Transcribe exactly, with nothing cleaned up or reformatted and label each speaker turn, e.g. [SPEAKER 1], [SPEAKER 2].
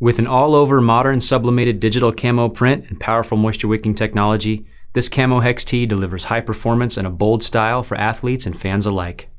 [SPEAKER 1] With an all-over modern sublimated digital camo print and powerful moisture-wicking technology, this CamoHex tee delivers high performance and a bold style for athletes and fans alike.